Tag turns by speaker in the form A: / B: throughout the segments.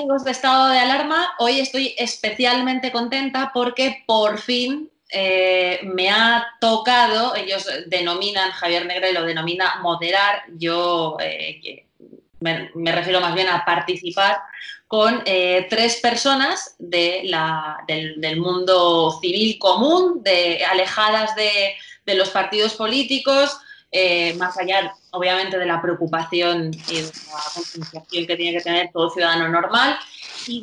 A: amigos de Estado de Alarma, hoy estoy especialmente contenta porque por fin me ha tocado, ellos denominan, Javier Negre lo denomina moderar, yo me refiero más bien a participar con tres personas del mundo civil común, alejadas de los partidos políticos, más allá, obviamente, de la preocupación y de la concienciación que tiene que tener todo ciudadano normal, y,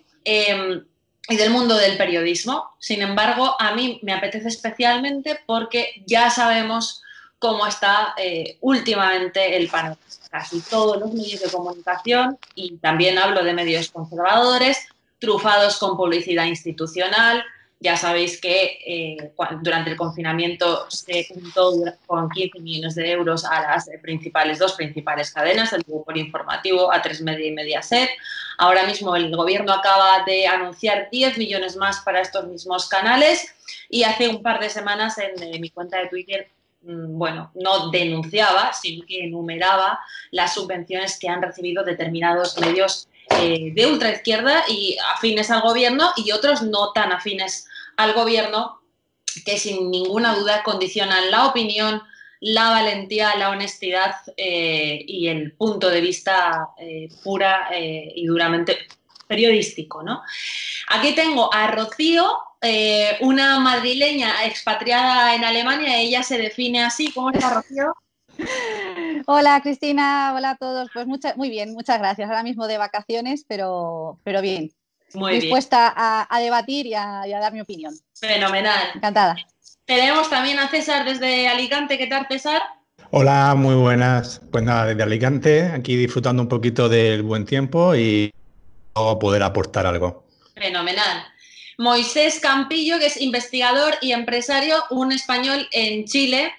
A: y del mundo del periodismo. Sin embargo, a mí me apetece especialmente porque ya sabemos cómo está últimamente el panorama. Casi todos los medios de comunicación, y también hablo de medios conservadores, trufados con publicidad institucional. Ya sabéis que durante el confinamiento se juntó con 15 millones de euros a las dos principales cadenas, el grupo informativo, A3 Media y Mediaset. Ahora mismo el gobierno acaba de anunciar 10 millones más para estos mismos canales, y hace un par de semanas en mi cuenta de Twitter, bueno, no denunciaba, sino que enumeraba las subvenciones que han recibido determinados medios de ultraizquierda y afines al gobierno, y otros no tan afines al gobierno, que sin ninguna duda condicionan la opinión, la valentía, la honestidad y el punto de vista pura y duramente periodístico, ¿no? Aquí tengo a Rocío, una madrileña expatriada en Alemania. Ella se define así. ¿Cómo está, Rocío?
B: Hola Cristina, hola a todos. Pues muy bien, muchas gracias. Ahora mismo de vacaciones, pero bien.
A: Muy bien,
B: Dispuesta a debatir y a dar mi opinión.
A: fenomenal.
B: Encantada.
A: Tenemos también a César desde Alicante. ¿Qué tal, César?
C: Hola, muy buenas. Pues nada, desde Alicante, aquí disfrutando un poquito del buen tiempo y poder aportar algo.
A: Fenomenal. Moisés Campillo, que es investigador y empresario, un español en Chile.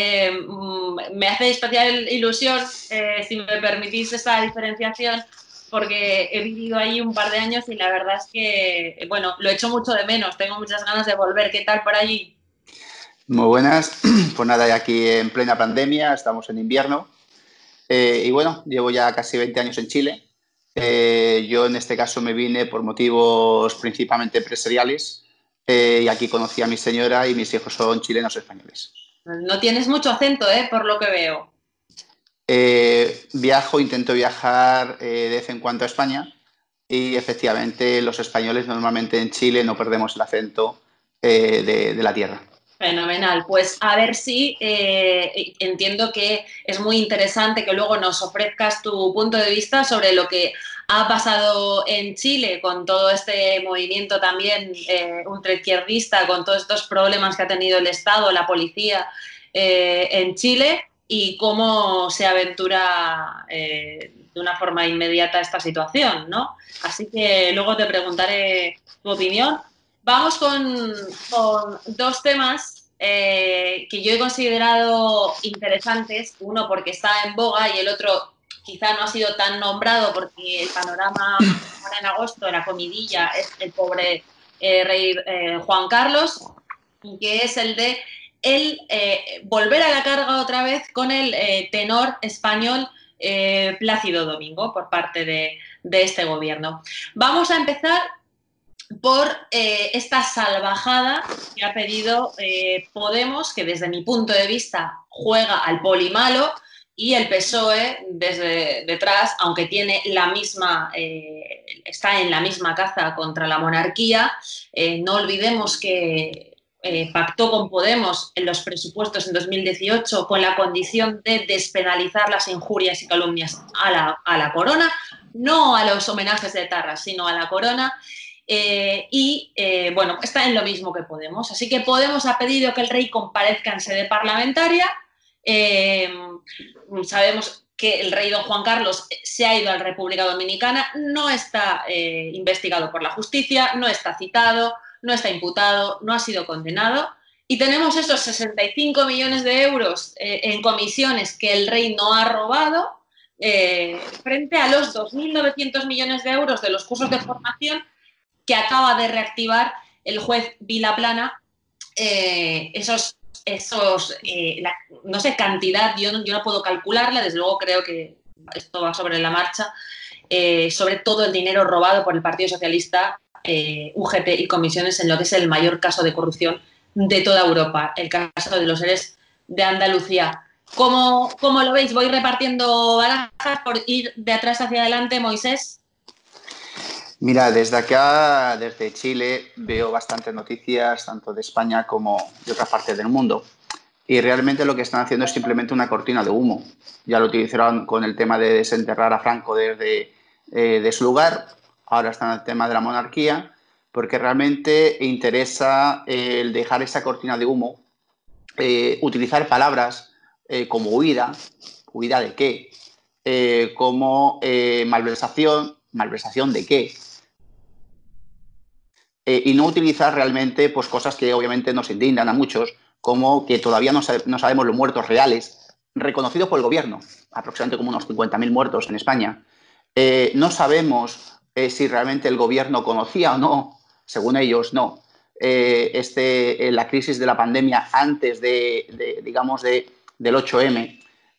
A: Me hace especial ilusión, si me permitís esta diferenciación, porque he vivido ahí un par de años y la verdad es que, bueno, lo echo mucho de menos. Tengo muchas ganas de volver. ¿Qué tal por allí?
D: Muy buenas. Pues nada, ya aquí en plena pandemia, estamos en invierno. Y bueno, llevo ya casi 20 años en Chile. Yo en este caso me vine por motivos principalmente empresariales, y aquí conocí a mi señora y mis hijos son chilenos españoles.
A: No tienes mucho acento, por lo que veo.
D: Intento viajar de vez en cuando a España, y efectivamente los españoles normalmente en Chile no perdemos el acento de la tierra.
A: Fenomenal. Pues a ver si entiendo que es muy interesante que luego nos ofrezcas tu punto de vista sobre lo que ha pasado en Chile con todo este movimiento también ultraizquierdista, con todos estos problemas que ha tenido el Estado, la policía en Chile, y cómo se aventura de una forma inmediata esta situación, ¿no? Así que luego te preguntaré tu opinión. Vamos con dos temas que yo he considerado interesantes, uno porque está en boga y el otro quizá no ha sido tan nombrado porque el panorama ahora en agosto, la comidilla, es el pobre rey Juan Carlos, que es el de volver a la carga otra vez con el tenor español Plácido Domingo por parte de este gobierno. Vamos a empezar por esta salvajada que ha pedido Podemos, que desde mi punto de vista juega al polimalo, y el PSOE desde detrás, aunque tiene está en la misma caza contra la monarquía. No olvidemos que pactó con Podemos en los presupuestos en 2018 con la condición de despenalizar las injurias y calumnias a la corona, no a los homenajes de Etarra, sino a la corona. Bueno, está en lo mismo que Podemos. Así que Podemos ha pedido que el rey comparezca en sede parlamentaria. Sabemos que el rey don Juan Carlos se ha ido a la República Dominicana, no está investigado por la justicia, no está citado, no está imputado, no ha sido condenado. Y tenemos esos 65 millones de euros en comisiones que el rey no ha robado, frente a los 2.900 millones de euros de los cursos de formación que acaba de reactivar el juez Vilaplana. No sé, cantidad, yo no puedo calcularla, desde luego creo que esto va sobre la marcha. sobre todo el dinero robado por el Partido Socialista, UGT y comisiones en lo que es el mayor caso de corrupción de toda Europa, el caso de los ERES de Andalucía. ¿Cómo lo veis? Voy repartiendo barajas por ir de atrás hacia adelante, Moisés.
D: Mira, desde acá, desde Chile, veo bastantes noticias, tanto de España como de otras partes del mundo. Y realmente lo que están haciendo es simplemente una cortina de humo. Ya lo utilizaron con el tema de desenterrar a Franco desde de su lugar. Ahora está en el tema de la monarquía, porque realmente interesa el dejar esa cortina de humo, utilizar palabras como huida. ¿Huida de qué? Como malversación. ¿Malversación de qué? Y no utilizar realmente pues, cosas que obviamente nos indignan a muchos, como que todavía no sabemos los muertos reales, reconocidos por el gobierno, aproximadamente como unos 50.000 muertos en España. No sabemos si realmente el gobierno conocía o no, según ellos, no, la crisis de la pandemia antes digamos, del 8M.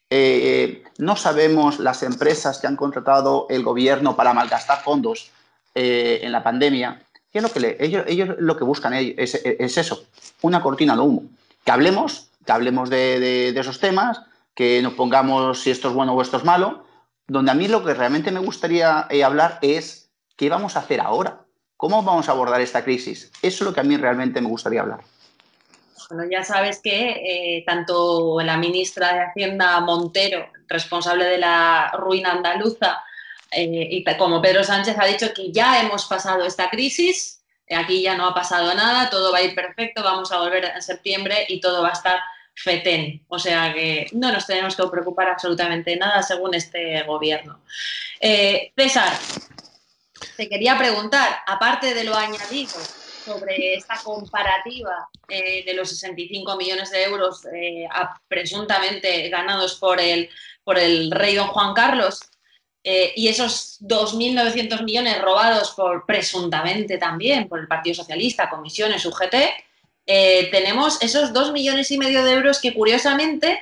D: No sabemos las empresas que han contratado el gobierno para malgastar fondos en la pandemia. ¿Qué es lo que ellos lo que buscan es eso, una cortina de humo. Que hablemos de esos temas, que nos pongamos si esto es bueno o esto es malo, donde a mí lo que realmente me gustaría hablar es qué vamos a hacer ahora, cómo vamos a abordar esta crisis. Eso es lo que a mí realmente me gustaría hablar.
A: Bueno, ya sabes que tanto la ministra de Hacienda Montero, responsable de la ruina andaluza, y como Pedro Sánchez ha dicho que ya hemos pasado esta crisis, aquí ya no ha pasado nada, todo va a ir perfecto, vamos a volver en septiembre y todo va a estar fetén. O sea que no nos tenemos que preocupar absolutamente nada según este gobierno. César, te quería preguntar, aparte de lo añadido sobre esta comparativa de los 65 millones de euros presuntamente ganados por el rey don Juan Carlos, y esos 2.900 millones robados presuntamente también por el Partido Socialista, comisiones, UGT, tenemos esos 2,5 millones de euros que curiosamente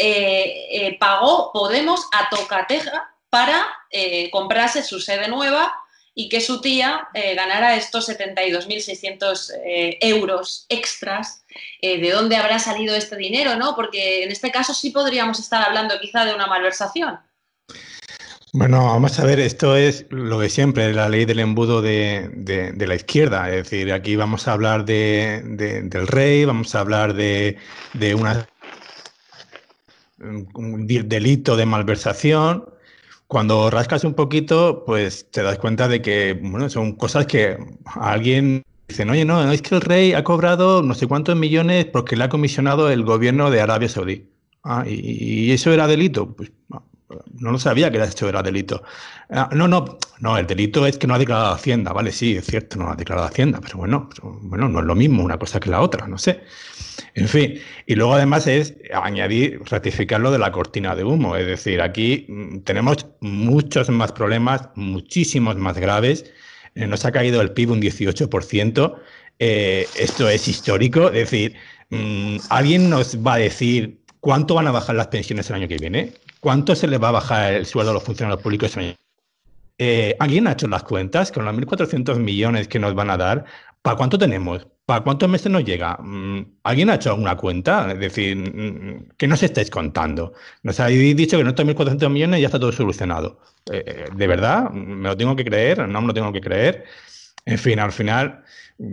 A: pagó Podemos a tocateja para comprarse su sede nueva y que su tía ganara estos 72.600 euros extras. ¿De dónde habrá salido este dinero, no? Porque en este caso sí podríamos estar hablando quizá de una malversación.
C: Bueno, vamos a ver, esto es lo de siempre, la ley del embudo de la izquierda. Es decir, aquí vamos a hablar del rey, vamos a hablar de un delito de malversación. Cuando rascas un poquito, pues te das cuenta de que bueno, son cosas que alguien dice, oye, no, es que el rey ha cobrado no sé cuántos millones porque le ha comisionado el gobierno de Arabia Saudí. ¿Y eso era delito? Pues no lo sabía que eso era delito. No, el delito es que no ha declarado Hacienda, vale, sí, es cierto, no ha declarado Hacienda, pero bueno, no es lo mismo una cosa que la otra, no sé. En fin, y luego además es añadir, ratificar lo de la cortina de humo, es decir, aquí tenemos muchos más problemas, muchísimos más graves, nos ha caído el PIB un 18%, esto es histórico, es decir, ¿alguien nos va a decir cuánto van a bajar las pensiones el año que viene? ¿Cuánto se les va a bajar el sueldo a los funcionarios públicos el año que viene? ¿Alguien ha hecho las cuentas con los 1.400 millones que nos van a dar? ¿Para cuánto tenemos? ¿Para cuántos meses nos llega? ¿Alguien ha hecho alguna cuenta? Es decir, ¿qué nos estáis contando? Nos habéis dicho que en estos 1.400 millones ya está todo solucionado. ¿De verdad? ¿Me lo tengo que creer? ¿No me lo tengo que creer? En fin, al final,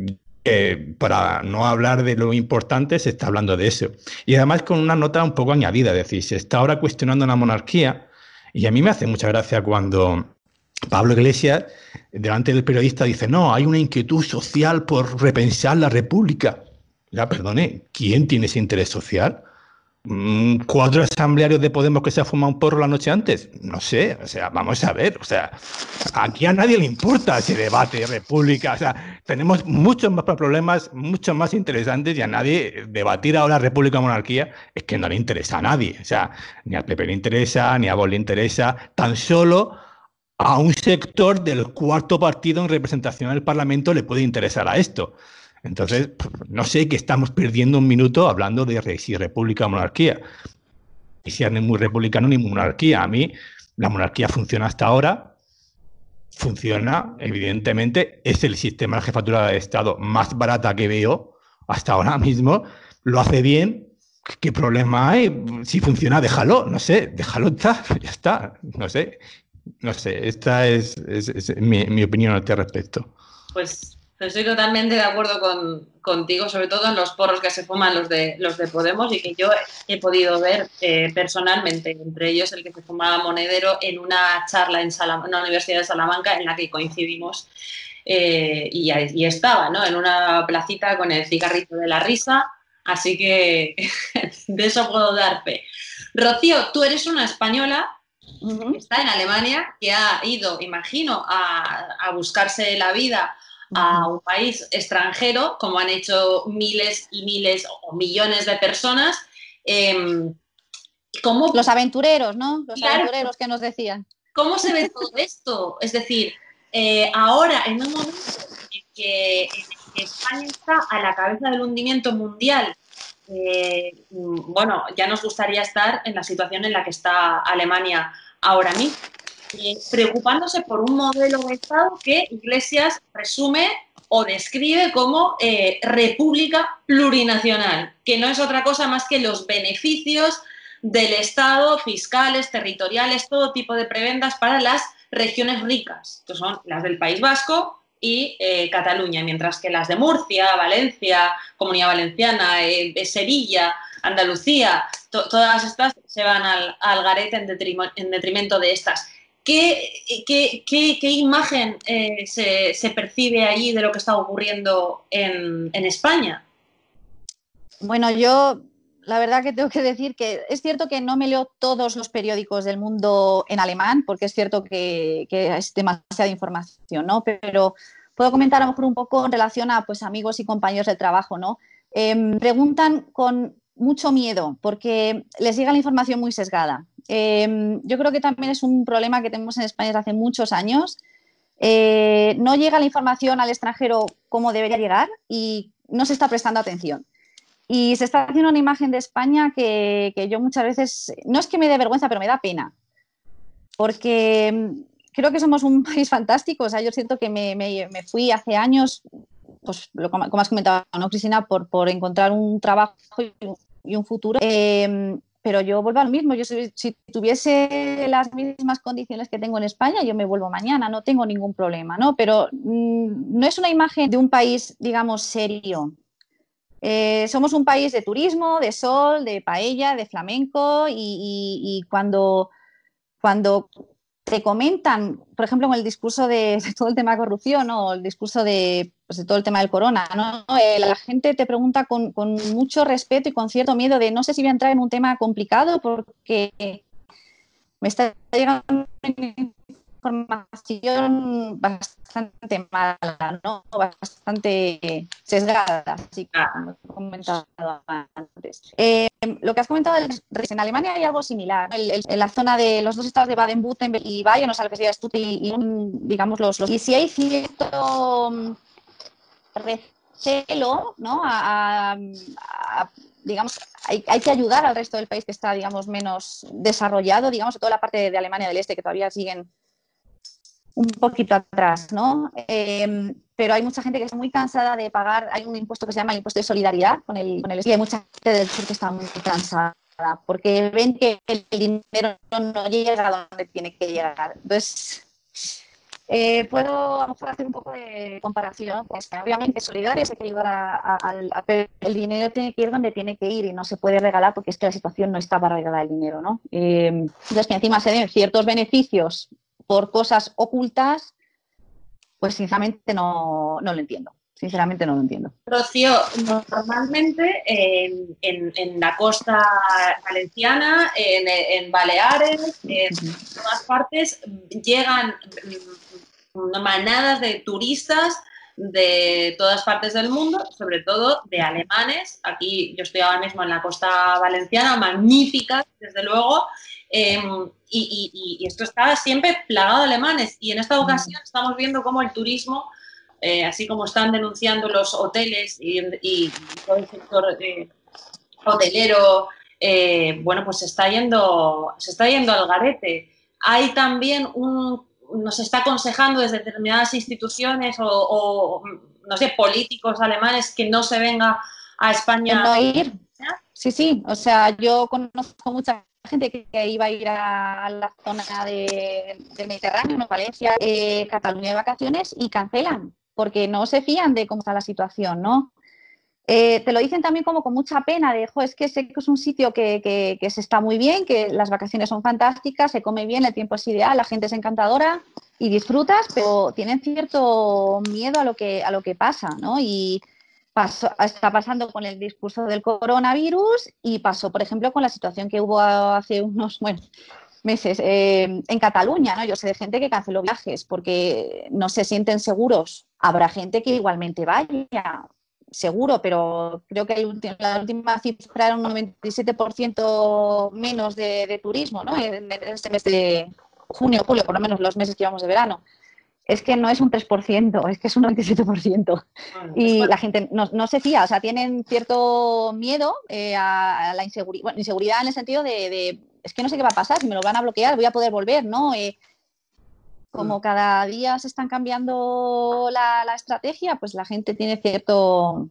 C: para no hablar de lo importante, se está hablando de eso. Y además con una nota un poco añadida, es decir, se está ahora cuestionando la monarquía y a mí me hace mucha gracia cuando Pablo Iglesias, delante del periodista, dice, no, hay una inquietud social por repensar la república. Ya, perdone, ¿quién tiene ese interés social? ¿4 asamblearios de Podemos que se ha fumado un porro la noche antes? No sé, o sea, vamos a ver, o sea, aquí a nadie le importa ese debate de república, o sea, tenemos muchos más problemas, muchos más interesantes y a nadie debatir ahora república o monarquía es que no le interesa a nadie, o sea, ni al PP le interesa, ni a Vox le interesa, tan solo a un sector del 4º partido en representación del Parlamento le puede interesar a esto. Entonces, no sé que estamos perdiendo un minuto hablando de si república o monarquía. Y si no es muy republicano ni monarquía. A mí, la monarquía funciona hasta ahora. funciona, evidentemente, es el sistema de jefatura de Estado más barata que veo hasta ahora mismo, lo hace bien. ¿Qué problema hay? Si funciona, déjalo, no sé, déjalo estar, ya está, no sé, esta es mi opinión a este respecto.
A: Pues estoy totalmente de acuerdo contigo, sobre todo en los porros que se fuman los de Podemos y que yo he podido ver personalmente, entre ellos el que se fumaba Monedero en una charla en la Universidad de Salamanca en la que coincidimos y estaba, ¿no?, en una placita con el cigarrito de la risa, así que de eso puedo dar fe. Rocío, tú eres una española que está en Alemania, que ha ido, imagino, a buscarse la vida a un país extranjero, como han hecho miles y miles o millones de personas.
B: ¿Cómo? Los aventureros, ¿no? Los
A: claro,
B: aventureros que nos decían.
A: ¿Cómo se ve todo esto? Es decir, ahora, en un momento en que España está a la cabeza del hundimiento mundial, bueno, ya nos gustaría estar en la situación en la que está Alemania ahora mismo, preocupándose por un modelo de Estado que Iglesias resume o describe como república plurinacional, que no es otra cosa más que los beneficios del Estado, fiscales, territoriales, todo tipo de prebendas para las regiones ricas, que son las del País Vasco y Cataluña, mientras que las de Murcia, Valencia, Comunidad Valenciana, Sevilla, Andalucía, todas estas se van al garete en detrimento de estas. ¿Qué imagen se percibe allí de lo que está ocurriendo en España?
B: Bueno, yo la verdad que tengo que decir que es cierto que no me leo todos los periódicos del mundo en alemán, porque es cierto que es demasiada información, ¿no? Pero puedo comentar a lo mejor un poco en relación a pues, amigos y compañeros de trabajo, ¿no? Preguntan con mucho miedo porque les llega la información muy sesgada. Yo creo que también es un problema que tenemos en España desde hace muchos años. No llega la información al extranjero como debería llegar y no se está prestando atención. Y se está haciendo una imagen de España que yo muchas veces, no es que me dé vergüenza, pero me da pena. Porque creo que somos un país fantástico. O sea, yo siento que me fui hace años, pues como has comentado, ¿no, Cristina? Por encontrar un trabajo y un futuro. Pero yo vuelvo a lo mismo. Yo si tuviese las mismas condiciones que tengo en España, yo me vuelvo mañana, no tengo ningún problema, ¿no? Pero no es una imagen de un país, digamos, serio. Somos un país de turismo, de sol, de paella, de flamenco y cuando te comentan, por ejemplo, en el discurso de todo el tema de corrupción, ¿no? O el discurso pues, de todo el tema del corona, ¿no? La gente te pregunta con mucho respeto y con cierto miedo de no sé si voy a entrar en un tema complicado porque me está llegando información bastante mala, ¿no? Bastante sesgada, así como he comentado antes. Lo que has comentado en Alemania hay algo similar. En la zona de los dos estados de Baden-Württemberg y Bayern, o sea, lo que sería Stuttgart y digamos y si hay cierto recelo, ¿no? Digamos, hay que ayudar al resto del país que está, digamos, menos desarrollado, digamos, toda la parte de Alemania del Este que todavía siguen un poquito atrás, ¿no? Pero hay mucha gente que está muy cansada de pagar, hay un impuesto que se llama el impuesto de solidaridad y hay mucha gente del sur que está muy cansada porque ven que el dinero no llega a donde tiene que llegar. Entonces, puedo a lo mejor hacer un poco de comparación. Pues, obviamente, solidarios hay que ayudar pero el dinero tiene que ir donde tiene que ir y no se puede regalar porque es que la situación no está para regalar el dinero, ¿no? Entonces, que encima se den ciertos beneficios por cosas ocultas, pues sinceramente no lo entiendo. Sinceramente no lo entiendo.
A: Rocío, normalmente en la costa valenciana, en Baleares, en todas partes, llegan manadas de turistas de todas partes del mundo, sobre todo de alemanes. Aquí yo estoy ahora mismo en la costa valenciana, magnífica, desde luego, y esto está siempre plagado de alemanes. Y en esta ocasión estamos viendo cómo el turismo, así como están denunciando los hoteles y todo el sector hotelero, bueno, pues se está yendo al garete. Hay también nos está aconsejando desde determinadas instituciones o, no sé, políticos alemanes que no se venga a España.
B: No ir. Sí, sí, o sea, yo conozco mucha gente que iba a ir a la zona del Mediterráneo, ¿no? Valencia, Cataluña de vacaciones y cancelan, porque no se fían de cómo está la situación, ¿no? Te lo dicen también como con mucha pena, de, es que sé que es un sitio que se está muy bien, que las vacaciones son fantásticas, se come bien, el tiempo es ideal, la gente es encantadora y disfrutas, pero tienen cierto miedo a lo que pasa, ¿no? Y está pasando con el discurso del coronavirus y pasó, por ejemplo, con la situación que hubo hace unos meses en Cataluña, ¿no? Yo sé de gente que canceló viajes porque no se sienten seguros. Habrá gente que igualmente vaya, seguro, pero creo que la última cifra era un 97% menos de turismo, ¿no? En este mes de junio, julio, por lo menos los meses que llevamos de verano. Es que no es un 3%, es que es un 97%. Y la gente no se fía, o sea, tienen cierto miedo a la inseguridad, bueno, inseguridad en el sentido de es que no sé qué va a pasar, si me lo van a bloquear, voy a poder volver, ¿no? Como cada día se están cambiando la estrategia, pues la gente tiene cierto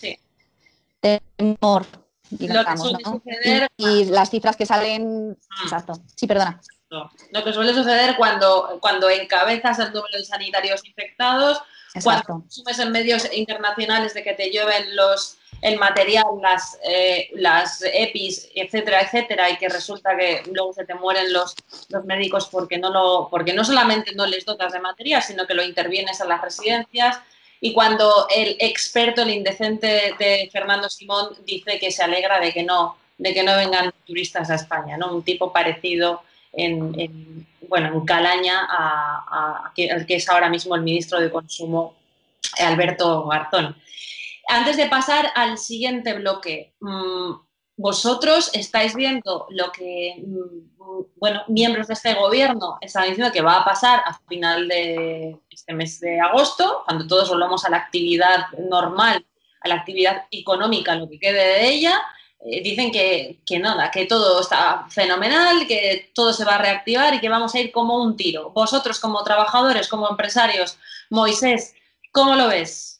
B: temor, digamos,
A: lo que suele
B: ¿no?
A: suceder
B: y las cifras que salen... Exacto. Sí, perdona.
A: Lo que suele suceder cuando encabezas el número de sanitarios infectados,
B: Exacto.
A: cuando sumes en medios internacionales de que te llueven el material, las EPIs, etcétera, etcétera, y que resulta que luego se te mueren los médicos porque no solamente no les dotas de material, sino que lo intervienes a las residencias. Y cuando el experto, el indecente de Fernando Simón dice que se alegra de que no vengan turistas a España, ¿no? Un tipo parecido en Calaña al que es ahora mismo el ministro de Consumo, Alberto Garzón. Antes de pasar al siguiente bloque, vosotros estáis viendo lo que miembros de este gobierno están diciendo que va a pasar a final de este mes de agosto, cuando todos volvamos a la actividad normal, a la actividad económica, lo que quede de ella. Dicen que nada, que todo está fenomenal, que todo se va a reactivar y que vamos a ir como un tiro. Vosotros, como trabajadores, como empresarios, Moisés, ¿cómo lo ves?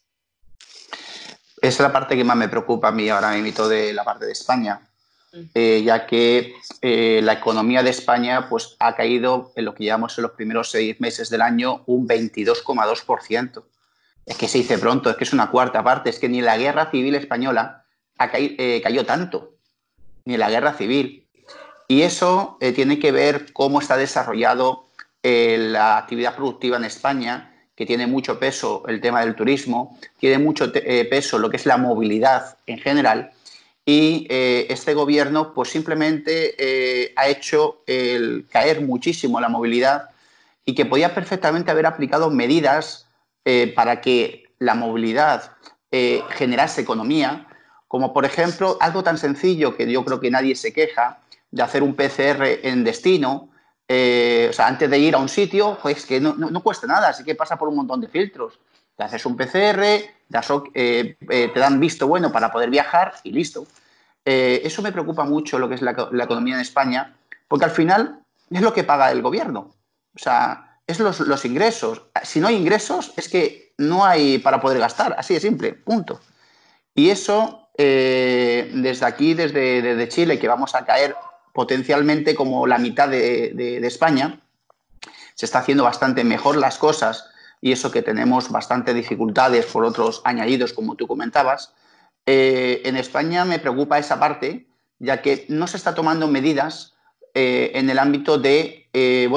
D: Esa es la parte que más me preocupa a mí ahora mismo de la parte de España, ya que la economía de España pues, ha caído en lo que llevamos en los primeros 6 meses del año un 22,2%. Es que se dice pronto, es que es una cuarta parte, es que ni la guerra civil española cayó tanto, ni la guerra civil. Y eso tiene que ver cómo está desarrollado la actividad productiva en España, que tiene mucho peso el tema del turismo, tiene mucho peso lo que es la movilidad en general, y este gobierno pues simplemente ha hecho caer muchísimo la movilidad y que podía perfectamente haber aplicado medidas para que la movilidad generase economía, como por ejemplo algo tan sencillo que yo creo que nadie se queja, de hacer un PCR en destino. O sea, antes de ir a un sitio, pues que no cuesta nada, así que pasa por un montón de filtros. Te haces un PCR, te dan visto bueno para poder viajar y listo. Eso me preocupa mucho, lo que es la economía en España, porque al final es lo que paga el gobierno. O sea, es los ingresos. Si no hay ingresos, es que no hay para poder gastar, así de simple, punto. Y eso, desde aquí, desde Chile, que vamos a caer potencialmente como la mitad de España, se está haciendo bastante mejor las cosas, y eso que tenemos bastantes dificultades por otros añadidos, como tú comentabas. En España me preocupa esa parte, ya que no se está tomando medidas en el ámbito de,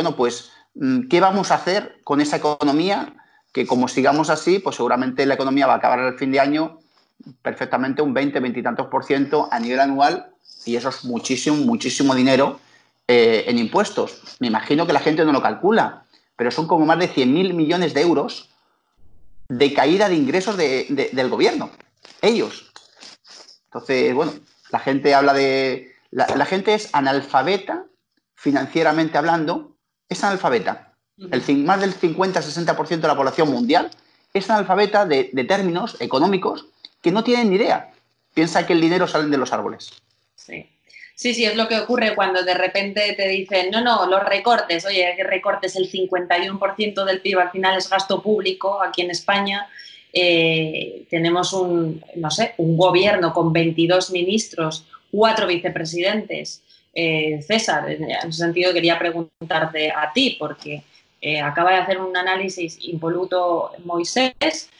D: ¿qué vamos a hacer con esa economía? Que como sigamos así, pues seguramente la economía va a acabar al fin de año perfectamente un 20 y tantos % a nivel anual, y eso es muchísimo, muchísimo dinero en impuestos. Me imagino que la gente no lo calcula, pero son como más de 100.000 millones de euros de caída de ingresos del gobierno. Ellos. Entonces, bueno, la gente habla de... La gente es analfabeta, financieramente hablando, es analfabeta. Más del 50-60% de la población mundial es analfabeta de términos económicos que no tienen ni idea. Piensa que el dinero sale de los árboles.
A: Sí. Sí, sí, es lo que ocurre cuando de repente te dicen, no, no, los recortes, oye, que recortes el 51% del PIB, al final es gasto público aquí en España. Tenemos no sé, un gobierno con 22 ministros, 4 vicepresidentes. César, en ese sentido quería preguntarte a ti, porque acaba de hacer un análisis impoluto Moisés.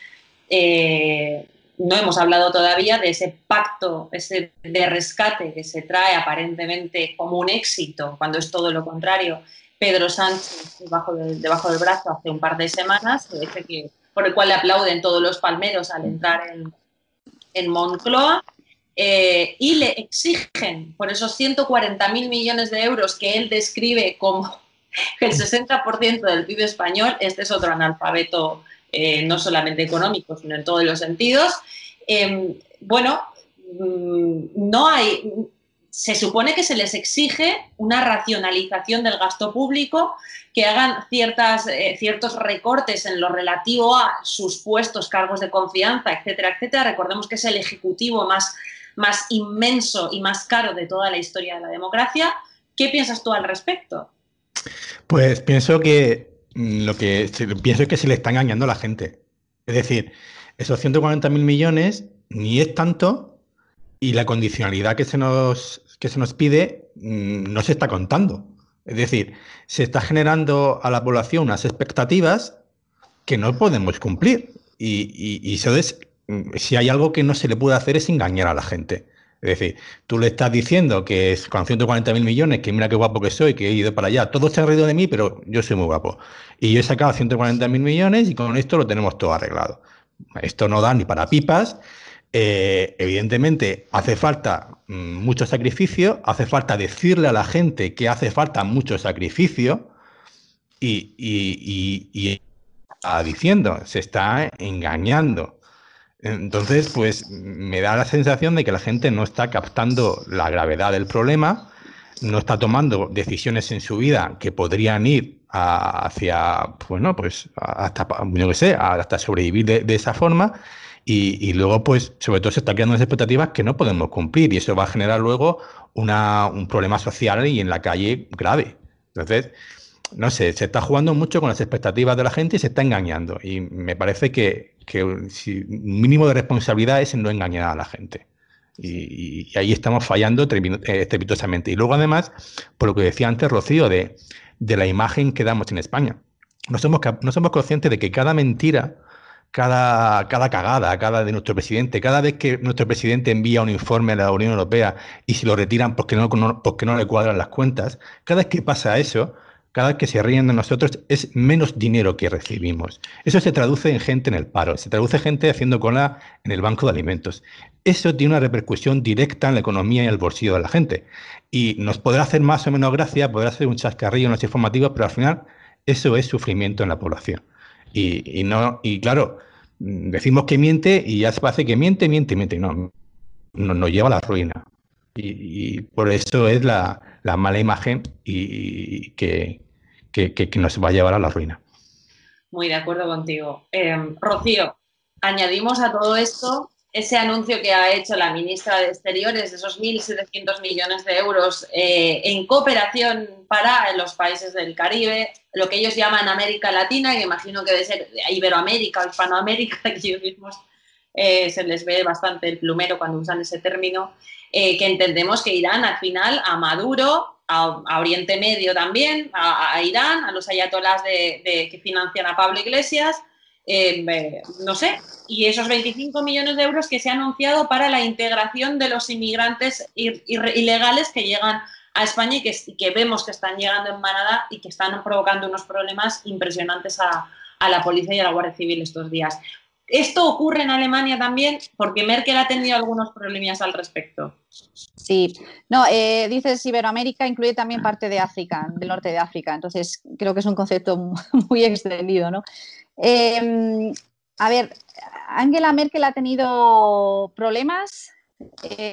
A: No hemos hablado todavía de ese pacto de rescate que se trae aparentemente como un éxito, cuando es todo lo contrario. Pedro Sánchez, debajo del brazo hace un par de semanas, por el cual le aplauden todos los palmeros al entrar en Moncloa, y le exigen por esos 140.000 millones de euros que él describe como el 60% del PIB español. Este es otro analfabeto, no solamente económico, sino en todos los sentidos. Bueno, no hay... Se supone que se les exige una racionalización del gasto público, que hagan ciertos recortes en lo relativo a sus puestos, cargos de confianza, etcétera, etcétera. Recordemos que es el ejecutivo más inmenso y más caro de toda la historia de la democracia. ¿Qué piensas tú al respecto?
C: Pues pienso que pienso es que se le está engañando a la gente. Es decir, esos 140.000 millones ni es tanto y la condicionalidad que se nos pide no se está contando. Es decir, se está generando a la población unas expectativas que no podemos cumplir. Y eso es, si hay algo que no se le puede hacer es engañar a la gente. Es decir, tú le estás diciendo que es con 140.000 millones, que mira qué guapo que soy, que he ido para allá. Todos se han reído de mí, pero yo soy muy guapo. Y yo he sacado 140.000 millones y con esto lo tenemos todo arreglado. Esto no da ni para pipas. Evidentemente hace falta mucho sacrificio, hace falta decirle a la gente que hace falta mucho sacrificio y está diciendo, se está engañando. Entonces, pues me da la sensación de que la gente no está captando la gravedad del problema, no está tomando decisiones en su vida que podrían ir hacia, bueno, pues hasta, yo qué sé, hasta sobrevivir de esa forma. Y luego, pues, sobre todo se está creando unas expectativas que no podemos cumplir y eso va a generar luego un problema social y en la calle grave. Entonces, no sé, se está jugando mucho con las expectativas de la gente y se está engañando. Y me parece que si un mínimo de responsabilidad es en no engañar a la gente. Y ahí estamos fallando estrepitosamente. Y luego, además, por lo que decía antes Rocío, de la imagen que damos en España. No somos conscientes de que cada mentira, cada cagada, cada de nuestro presidente, cada vez que nuestro presidente envía un informe a la Unión Europea y se lo retiran porque no le cuadran las cuentas, cada vez que pasa eso, cada vez que se ríen de nosotros, es menos dinero que recibimos. Eso se traduce en gente en el paro, se traduce en gente haciendo cola en el banco de alimentos. Eso tiene una repercusión directa en la economía y en el bolsillo de la gente. Y nos podrá hacer más o menos gracia, podrá ser un chascarrillo en los informativos, pero al final eso es sufrimiento en la población. Y claro, decimos que miente y ya se hace que miente. No, nos lleva a la ruina. Y por eso es la mala imagen y que nos va a llevar a la ruina.
A: Muy de acuerdo contigo. Rocío, añadimos a todo esto ese anuncio que ha hecho la ministra de Exteriores de esos 1.700 millones de euros en cooperación para los países del Caribe, lo que ellos llaman América Latina, que imagino que debe ser Iberoamérica o Hispanoamérica, que ellos mismos se les ve bastante el plumero cuando usan ese término, que entendemos que irán al final a Maduro, a Oriente Medio también, a Irán, a los ayatolás que financian a Pablo Iglesias, no sé, y esos 25 millones de euros que se ha anunciado para la integración de los inmigrantes ilegales que llegan a España y que vemos que están llegando en manada y que están provocando unos problemas impresionantes a la policía y a la Guardia Civil estos días. Esto ocurre en Alemania también porque Merkel ha tenido algunos problemas al respecto.
B: Sí, no, dices Iberoamérica, incluye también parte de África, del norte de África, entonces creo que es un concepto muy extendido, ¿no? A ver, Angela Merkel ha tenido problemas.
A: Te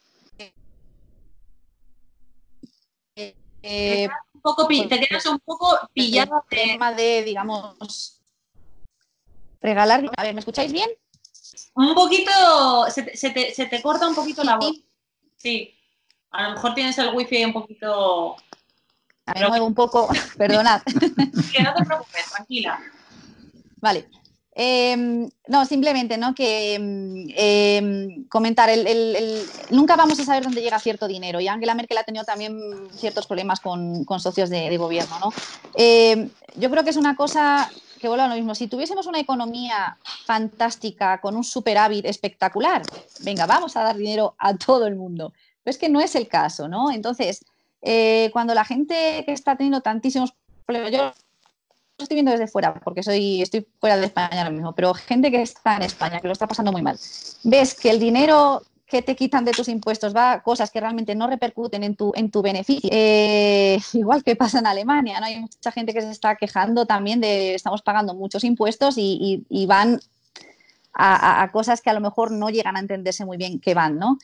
A: quedas un poco pillado
B: el tema de, digamos, regalar. A ver, ¿me escucháis bien?
A: Un poquito, se te corta un poquito la voz. Sí, A lo mejor tienes el wifi un poquito...
B: Me muevo un poco, perdonad.
A: Que no te preocupes, tranquila.
B: Vale. No, simplemente, ¿no? Que comentar, nunca vamos a saber dónde llega cierto dinero, y Angela Merkel ha tenido también ciertos problemas con socios de gobierno, ¿no? Yo creo que es una cosa que vuelve a lo mismo. Si tuviésemos una economía fantástica, con un superávit espectacular, venga, vamos a dar dinero a todo el mundo. Pero es que no es el caso, ¿no? Entonces, cuando la gente que está teniendo tantísimos problemas, yo lo estoy viendo desde fuera, porque estoy fuera de España ahora mismo, pero gente que está en España, que lo está pasando muy mal, ves que el dinero que te quitan de tus impuestos va a cosas que realmente no repercuten en tu beneficio. Igual que pasa en Alemania, ¿no? Hay mucha gente que se está quejando también de estamos pagando muchos impuestos y van a cosas que a lo mejor no llegan a entenderse muy bien que van, ¿no?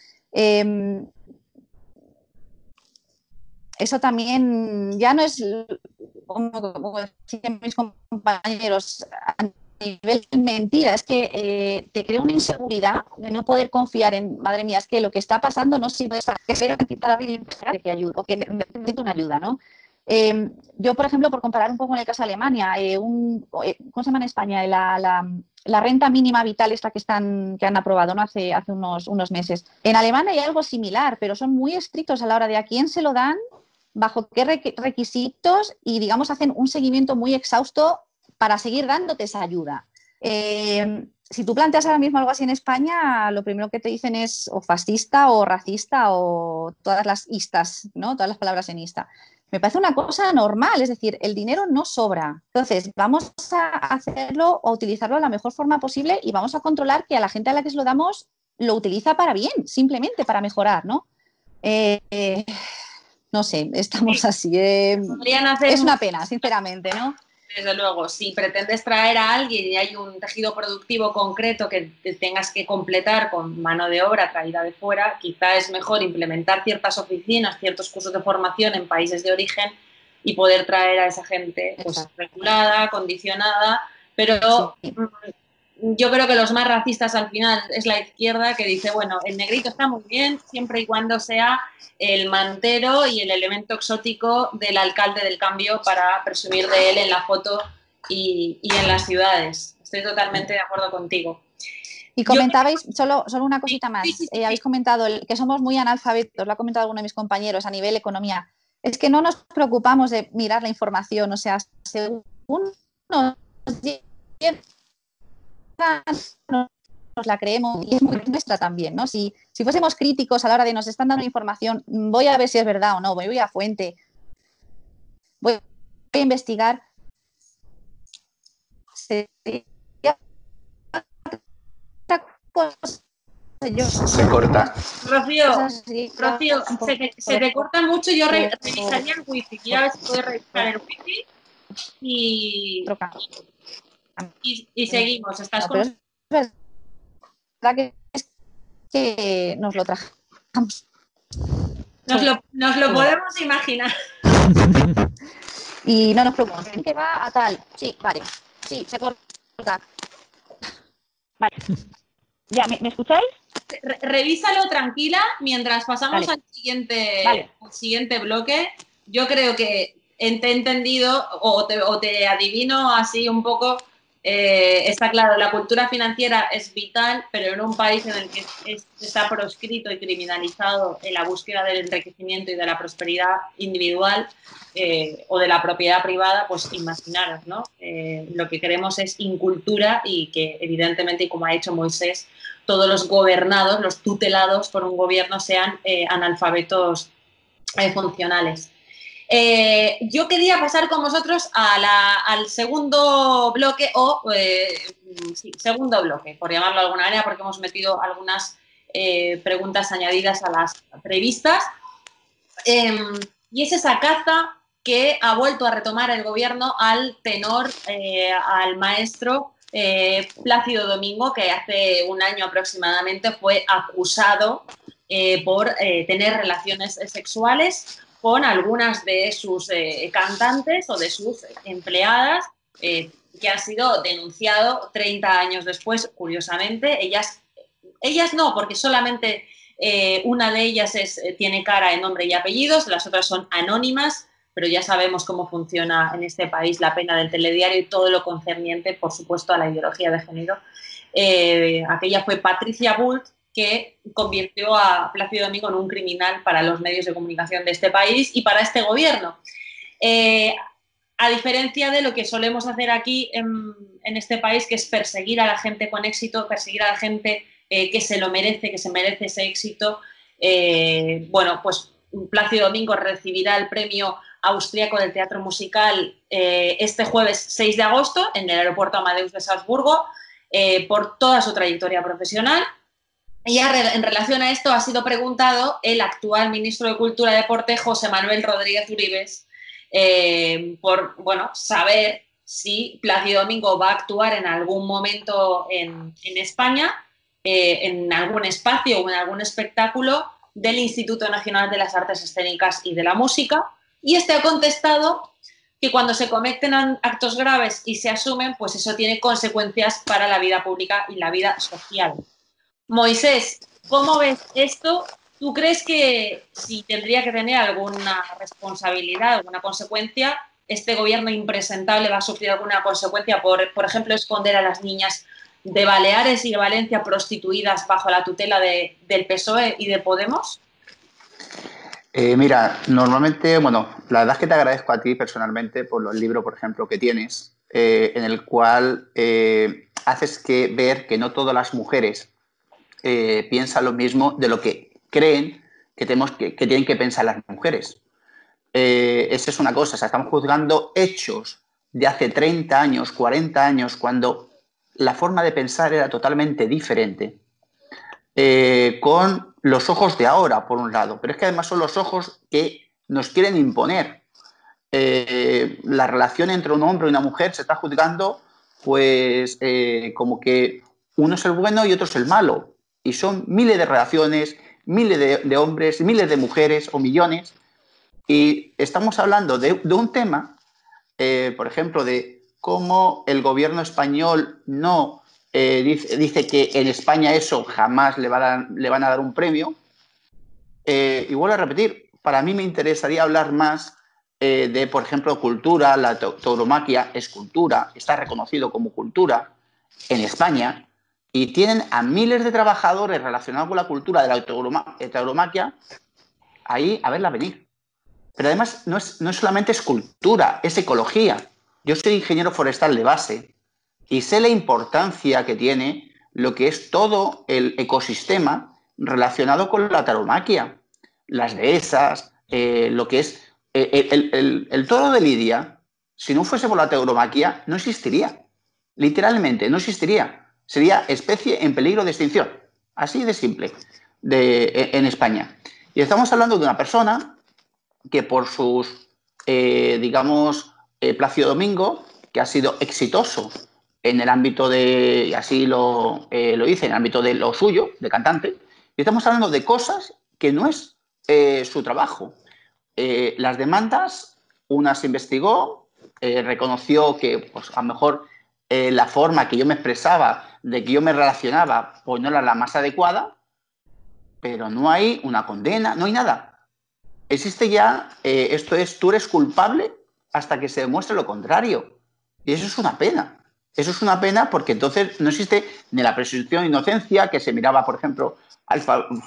B: Eso también ya no es, como decían mis compañeros, a nivel mentira, es que te crea una inseguridad de no poder confiar en, madre mía, es que lo que está pasando no sirve, que espero que alguien que ayude o que necesite una ayuda, ¿no? Yo, por ejemplo, por comparar un poco con el caso de Alemania, ¿cómo se llama en España? La renta mínima vital esta que han aprobado, ¿no? hace unos meses. En Alemania hay algo similar, pero son muy estrictos a la hora de a quién se lo dan, bajo qué requisitos, y, digamos, hacen un seguimiento muy exhausto para seguir dándote esa ayuda. Si tú planteas ahora mismo algo así en España, lo primero que te dicen es o fascista o racista o todas las istas, ¿no? Todas las palabras en ista. Me parece una cosa normal, es decir, el dinero no sobra. Entonces, vamos a hacerlo o utilizarlo de la mejor forma posible, y vamos a controlar que a la gente a la que se lo damos lo utiliza para bien, simplemente para mejorar, ¿no? No sé, estamos así.
A: Podrían hacer
B: Es una pena, sinceramente, ¿no?
A: Desde luego, si pretendes traer a alguien y hay un tejido productivo concreto que tengas que completar con mano de obra traída de fuera, quizá es mejor implementar ciertas oficinas, ciertos cursos de formación en países de origen y poder traer a esa gente, pues, regulada, condicionada, pero
B: sí.
A: Yo creo que los más racistas al final es la izquierda, que dice, bueno, el negrito está muy bien siempre y cuando sea el mantero y el elemento exótico del alcalde del cambio para presumir de él en la foto y en las ciudades. Estoy totalmente de acuerdo contigo.
B: Y comentabais, solo una cosita más,
A: sí.
B: habéis comentado que somos muy analfabetos, lo ha comentado alguno de mis compañeros, a nivel economía. Es que no nos preocupamos de mirar la información, o sea, según nos nos la creemos, y es muy nuestra también, ¿no? Si fuésemos críticos a la hora de nos están dando información, voy a ver si es verdad o no, voy a fuente, voy a investigar. Se
D: corta.
A: Rocío, se te corta mucho. Yo revisaría el wifi. Quiero ver si puedes revisar el wifi y seguimos. ¿Estás con...
B: Es verdad que nos lo trajamos.
A: Nos lo podemos imaginar.
B: Y no nos preocupemos. ¿Qué va a tal? Sí, vale. Sí, se corta. Vale. ¿Ya me escucháis?
A: Revísalo tranquila mientras pasamos al siguiente bloque. Yo creo que te he entendido o te adivino así un poco. Está claro, la cultura financiera es vital, pero en un país en el que está proscrito y criminalizado en la búsqueda del enriquecimiento y de la prosperidad individual o de la propiedad privada, pues imaginaros, ¿no? Lo que queremos es incultura, y que evidentemente, y como ha hecho Moisés, todos los gobernados, los tutelados por un gobierno, sean analfabetos funcionales. Yo quería pasar con vosotros al segundo bloque, segundo bloque, por llamarlo de alguna manera, porque hemos metido algunas preguntas añadidas a las previstas. Y es esa caza que ha vuelto a retomar el gobierno al tenor, al maestro Plácido Domingo, que hace un año aproximadamente fue acusado por tener relaciones sexuales con algunas de sus cantantes o de sus empleadas, que ha sido denunciado 30 años después, curiosamente. Ellas no, porque solamente Una de ellas tiene cara en nombre y apellidos, las otras son anónimas, pero ya sabemos cómo funciona en este país la pena del telediario y todo lo concerniente, por supuesto, a la ideología de género. Aquella fue Patricia Bult, que convirtió a Plácido Domingo en un criminal para los medios de comunicación de este país y para este gobierno. A diferencia de lo que solemos hacer aquí en este país, que es perseguir a la gente con éxito, perseguir a la gente que se lo merece, que se merece ese éxito, bueno, pues Plácido Domingo recibirá el premio austriaco del teatro musical este jueves 6 de agosto en el aeropuerto Amadeus de Salzburgo por toda su trayectoria profesional. Y en relación a esto ha sido preguntado el actual ministro de Cultura y Deporte, José Manuel Rodríguez Uribes, por saber si Plácido Domingo va a actuar en algún momento en España, en algún espacio o en algún espectáculo del Instituto Nacional de las Artes Escénicas y de la Música, y este ha contestado que cuando se cometen actos graves y se asumen, pues eso tiene consecuencias para la vida pública y la vida social. Moisés, ¿cómo ves esto? ¿Tú crees que si tendría que tener alguna responsabilidad, alguna consecuencia, este gobierno impresentable va a sufrir alguna consecuencia por ejemplo, esconder a las niñas de Baleares y de Valencia prostituidas bajo la tutela del PSOE y de Podemos?
D: Mira, normalmente, bueno, la verdad es que te agradezco a ti personalmente por el libro, por ejemplo, que tienes, en el cual haces ver que no todas las mujeres piensan lo mismo de lo que creen que tienen que pensar las mujeres. Esa es una cosa, o sea, estamos juzgando hechos de hace 30 años, 40 años, cuando la forma de pensar era totalmente diferente. Con los ojos de ahora, por un lado, pero es que además son los ojos que nos quieren imponer. La relación entre un hombre y una mujer se está juzgando pues como que uno es el bueno y otro es el malo, y son miles de relaciones, miles de hombres, miles de mujeres o millones, y estamos hablando de un tema, por ejemplo, de cómo el gobierno español no dice que en España eso jamás le van a dar un premio. Y vuelvo a repetir, para mí me interesaría hablar más de, por ejemplo, cultura. La tauromaquia es cultura, está reconocido como cultura en España, y tienen a miles de trabajadores relacionados con la cultura de la tauromaquia ahí a verla venir. Pero además no es solamente cultura, es ecología. Yo soy ingeniero forestal de base y sé la importancia que tiene lo que es todo el ecosistema relacionado con la tauromaquia. Las dehesas, lo que es el toro de Lidia, si no fuese por la tauromaquia, no existiría. Literalmente, no existiría. Sería especie en peligro de extinción. Así de simple, en España. Y estamos hablando de una persona que por sus, digamos, Plácido Domingo, que ha sido exitoso en el ámbito de, y así lo dice, en el ámbito de lo suyo, de cantante, y estamos hablando de cosas que no es su trabajo. Las demandas, una se investigó, reconoció que pues, a lo mejor la forma que yo me expresaba, de que yo me relacionaba, pues no era la más adecuada, pero no hay una condena, no hay nada. Existe ya, esto es, tú eres culpable hasta que se demuestre lo contrario. Y eso es una pena. Eso es una pena porque entonces no existe ni la presunción de inocencia que se miraba, por ejemplo, al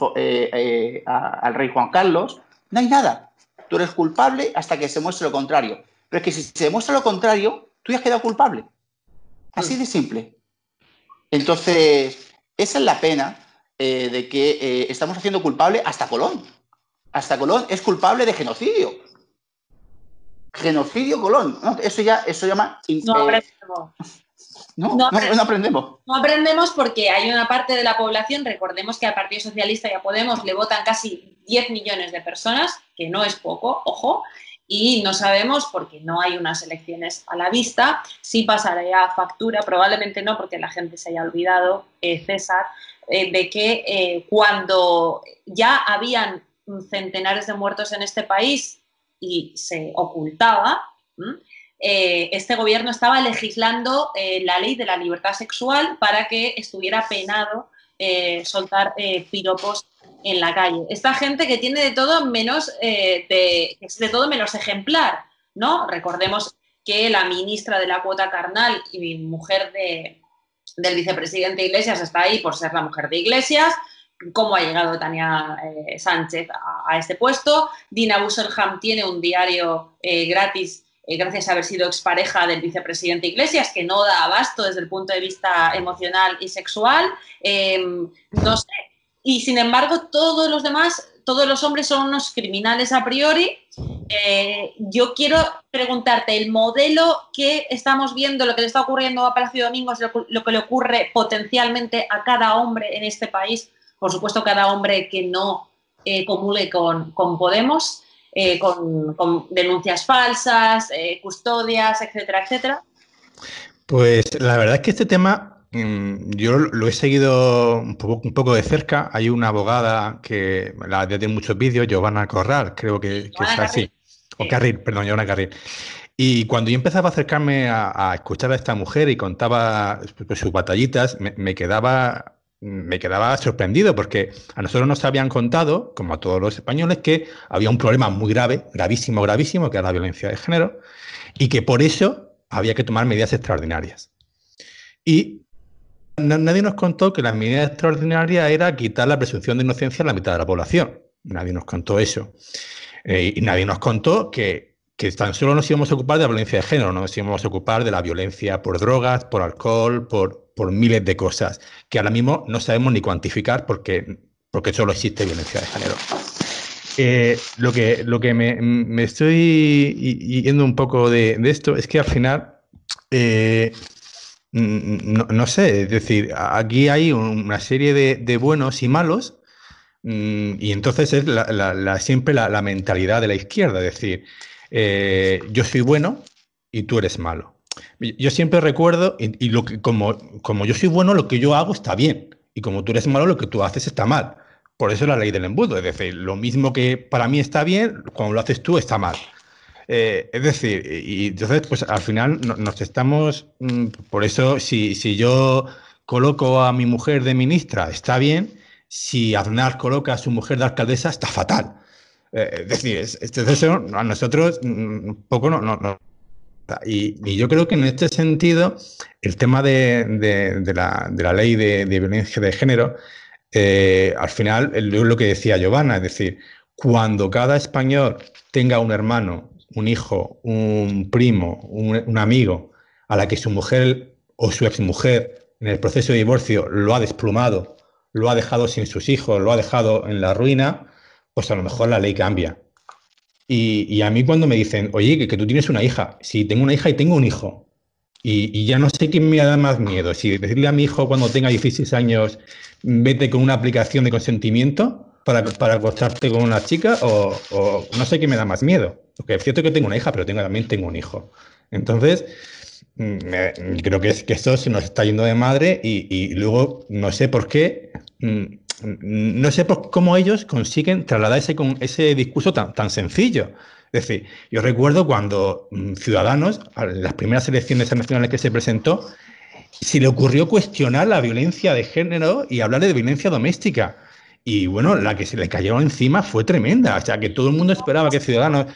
D: rey Juan Carlos. No hay nada. Tú eres culpable hasta que se muestre lo contrario. Pero es que si se demuestra lo contrario, tú ya has quedado culpable. Así de simple. Entonces, esa es la pena de que estamos haciendo culpable hasta Colón. Hasta Colón es culpable de genocidio. Genocidio Colón. No, eso llama...
A: No aprendemos.
D: No aprendemos.
A: No aprendemos porque hay una parte de la población, recordemos que al Partido Socialista y a Podemos le votan casi 10 millones de personas, que no es poco, ojo, y no sabemos, porque no hay unas elecciones a la vista, si pasará factura, probablemente no, porque la gente se haya olvidado, César, de que cuando ya habían centenares de muertos en este país y se ocultaba, este gobierno estaba legislando la ley de la libertad sexual para que estuviera penado soltar piropos en la calle. Esta gente que tiene de todo menos, que es de todo menos ejemplar, ¿no? Recordemos que la ministra de la cuota carnal y mujer del vicepresidente Iglesias está ahí por ser la mujer de Iglesias. ¿Cómo ha llegado Tania Sánchez a este puesto? Dina Busselham tiene un diario gratis gracias a haber sido expareja del vicepresidente Iglesias, que no da abasto desde el punto de vista emocional y sexual. No sé. Y sin embargo, todos los demás, todos los hombres son unos criminales a priori. Yo quiero preguntarte, el modelo que estamos viendo, lo que le está ocurriendo a Palacio Domingos, lo que le ocurre potencialmente a cada hombre en este país, por supuesto cada hombre que no comulgue con Podemos, con denuncias falsas, custodias, etcétera, etcétera.
C: Pues la verdad es que este tema yo lo he seguido un poco de cerca. Hay una abogada que la tiene muchos vídeos, Giovanna Corral, creo que es así. O Carril, perdón, Giovanna Carril. Y cuando yo empezaba a acercarme a escuchar a esta mujer y contaba pues, sus batallitas, me quedaba sorprendido porque a nosotros nos habían contado, como a todos los españoles, que había un problema muy grave, gravísimo, que era la violencia de género, y que por eso había que tomar medidas extraordinarias. Y nadie nos contó que la medida extraordinaria era quitar la presunción de inocencia a la mitad de la población. Nadie nos contó eso. Y nadie nos contó que tan solo nos íbamos a ocupar de la violencia de género, no nos íbamos a ocupar de la violencia por drogas, por alcohol, por miles de cosas, que ahora mismo no sabemos ni cuantificar porque solo existe violencia de género. Lo que me estoy yendo un poco de esto es que al final, no sé, es decir, aquí hay una serie de buenos y malos, y entonces es siempre la mentalidad de la izquierda, es decir, yo soy bueno y tú eres malo. Yo siempre recuerdo, y como yo soy bueno, lo que yo hago está bien, y como tú eres malo, lo que tú haces está mal. Por eso es la ley del embudo, es decir, lo mismo que para mí está bien, cuando lo haces tú está mal. Es decir, y entonces, pues al final nos estamos, por eso, si yo coloco a mi mujer de ministra, está bien, si Aznar coloca a su mujer de alcaldesa, está fatal. Es decir, eso a nosotros un poco no. Y yo creo que en este sentido, el tema de la ley de violencia de género, al final, es lo que decía Giovanna, es decir, cuando cada español tenga un hermano, un hijo, un primo, un amigo, a la que su mujer o su exmujer en el proceso de divorcio lo ha desplumado, lo ha dejado sin sus hijos, lo ha dejado en la ruina, pues a lo mejor la ley cambia. Y a mí cuando me dicen, oye, que tú tienes una hija, sí, tengo una hija y tengo un hijo, y ya no sé quién me da más miedo, si decirle a mi hijo cuando tenga 16 años, vete con una aplicación de consentimiento para acostarte con una chica, o no sé qué me da más miedo. Porque es cierto que tengo una hija, pero también tengo un hijo. Entonces, creo que esto se nos está yendo de madre y luego no sé por qué... No sé cómo ellos consiguen trasladar ese discurso tan sencillo. Es decir, yo recuerdo cuando Ciudadanos, en las primeras elecciones nacionales que se presentó, se le ocurrió cuestionar la violencia de género y hablar de violencia doméstica. Y bueno, la que se le cayó encima fue tremenda. O sea, que todo el mundo esperaba que Ciudadanos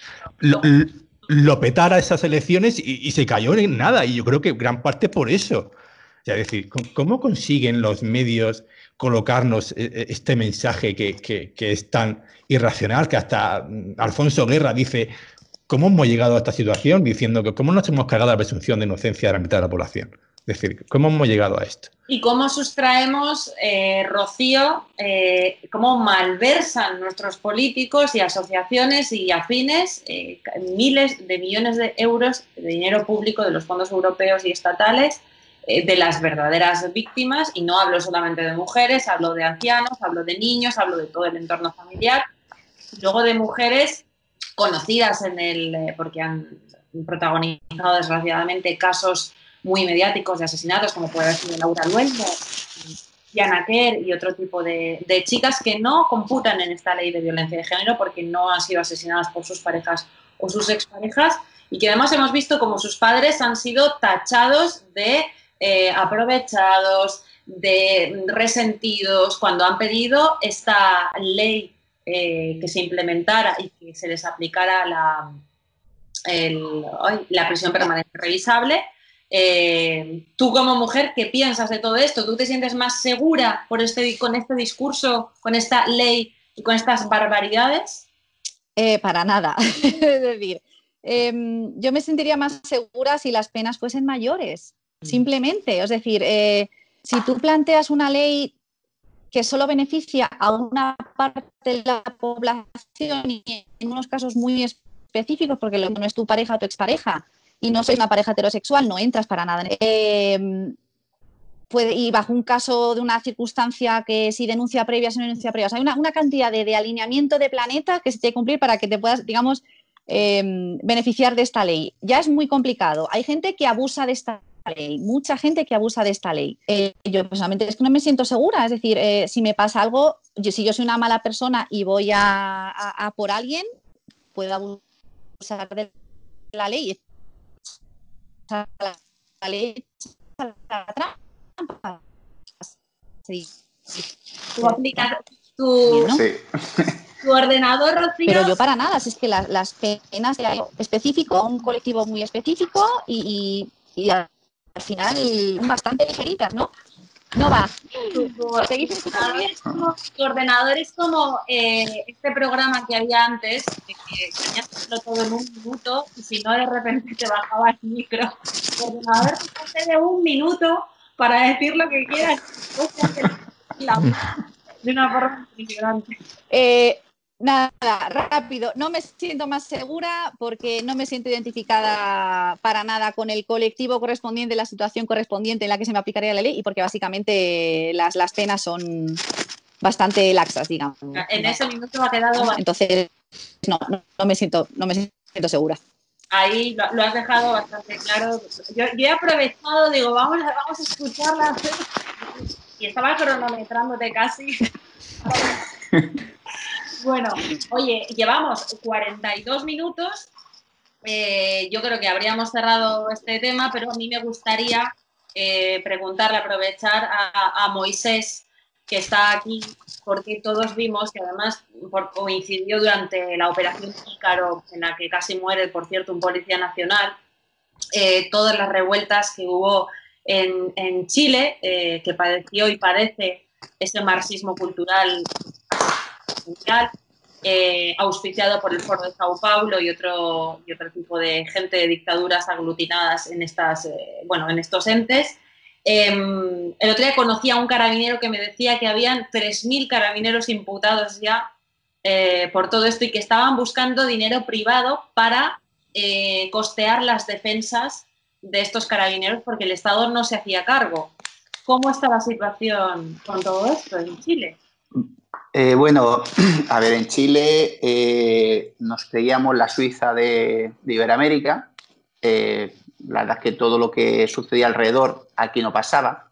C: lo petara esas elecciones y se cayó en nada. Y yo creo que gran parte por eso. O sea, es decir, ¿cómo consiguen los medios colocarnos este mensaje que es tan irracional, que hasta Alfonso Guerra dice, ¿cómo hemos llegado a esta situación? Diciendo que cómo nos hemos cargado la presunción de inocencia de la mitad de la población. Es decir, ¿cómo hemos llegado a esto?
A: Y cómo sustraemos, Rocío, cómo malversan nuestros políticos y asociaciones y afines miles de millones de euros de dinero público de los fondos europeos y estatales, de las verdaderas víctimas, y no hablo solamente de mujeres, hablo de ancianos, hablo de niños, hablo de todo el entorno familiar, y luego de mujeres conocidas porque han protagonizado desgraciadamente casos muy mediáticos de asesinatos, como puede ser Laura Luelmo, Diana Kerr y otro tipo de chicas que no computan en esta ley de violencia de género porque no han sido asesinadas por sus parejas o sus exparejas, y que además hemos visto como sus padres han sido tachados de aprovechados, de resentidos cuando han pedido esta ley que se implementara y que se les aplicara la prisión permanente revisable. Tú como mujer, ¿qué piensas de todo esto? ¿Tú te sientes más segura con este discurso, con esta ley y con estas barbaridades?
B: Para nada. Es decir, yo me sentiría más segura si las penas fuesen mayores, simplemente. Es decir, si tú planteas una ley que solo beneficia a una parte de la población y en unos casos muy específicos, porque no es tu pareja o tu expareja y no sois una pareja heterosexual, no entras para nada. Y bajo un caso de una circunstancia que si denuncia previa, si no denuncia previa. O sea, hay una cantidad de alineamiento de planetas que se tiene que cumplir para que te puedas, digamos, beneficiar de esta ley. Ya es muy complicado. Hay gente que abusa de esta ley, mucha gente que abusa de esta ley. Yo personalmente es que no me siento segura. Es decir, si me pasa algo, si yo soy una mala persona y voy a por alguien, puedo abusar de la ley. La ley la trampa. Sí.
A: Tu ordenador, Rocío.
B: Pero yo para nada, si es que las penas específico, un colectivo muy específico y al final bastante ligeritas, ¿no? No va.
A: Tu ordenador es como este programa que había antes, que tenías que hacerlo todo en un minuto y si no de repente te bajaba el micro. Tu ordenador te hace de un minuto para decir lo que quieras de una forma impresionante.
B: Nada, rápido. No me siento más segura porque no me siento identificada para nada con el colectivo correspondiente, la situación correspondiente en la que se me aplicaría la ley y porque básicamente las penas son bastante laxas, digamos.
A: En ese minuto ha quedado...
B: Entonces, no me siento segura.
A: Ahí lo has dejado bastante claro. Yo he aprovechado, digo, vamos a escucharla. Y estaba cronometrándote casi. Bueno, oye, llevamos 42 minutos. Yo creo que habríamos cerrado este tema, pero a mí me gustaría preguntarle, aprovechar a Moisés, que está aquí, porque todos vimos que además coincidió durante la operación Ícaro, en la que casi muere, por cierto, un policía nacional, todas las revueltas que hubo en Chile, que padeció y padece ese marxismo cultural mundial, auspiciado por el Foro de Sao Paulo y otro tipo de gente de dictaduras aglutinadas en en estos entes. El otro día conocí a un carabinero que me decía que habían 3.000 carabineros imputados ya por todo esto y que estaban buscando dinero privado para costear las defensas de estos carabineros porque el Estado no se hacía cargo. ¿Cómo está la situación con todo esto en Chile?
D: Bueno, a ver, en Chile nos creíamos la Suiza de Iberoamérica. La verdad es que todo lo que sucedía alrededor aquí no pasaba.